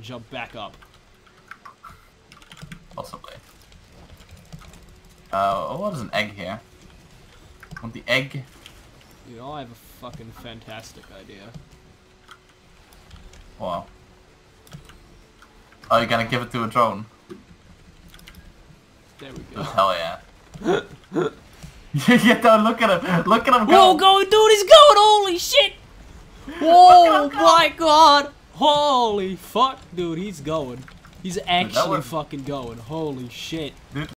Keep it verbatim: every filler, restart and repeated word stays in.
jump back up. Possibly. Uh, oh, there's an egg here. Want the egg? You know, I have a fucking fantastic idea. Wow. Oh, you're gonna give it to a drone? There we go. Hell yeah. Yeah, don't look at him. Look at him go. Whoa, go, dude, he's going. Holy shit. Whoa, my god. Holy fuck, dude, he's going. He's actually was... fucking going. Holy shit. Dude.